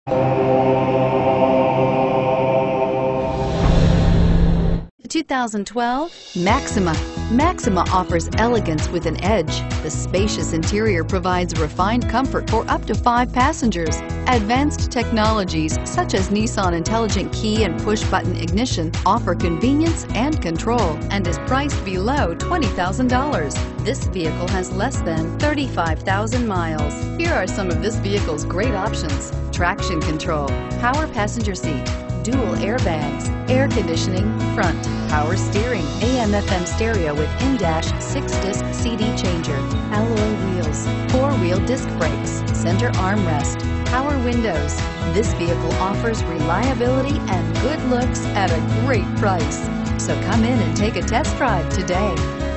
2012 Maxima. Maxima offers elegance with an edge. The spacious interior provides refined comfort for up to 5 passengers. Advanced technologies such as Nissan Intelligent Key and Push-Button Ignition offer convenience and control and is priced below $20,000. This vehicle has less than 35,000 miles. Here are some of this vehicle's great options: traction control, power passenger seat, dual airbags, air conditioning, front, power steering, AM/FM stereo with in-dash 6-disc CD changer, alloy wheels, 4-wheel disc brakes, center armrest, power windows. This vehicle offers reliability and good looks at a great price. So come in and take a test drive today.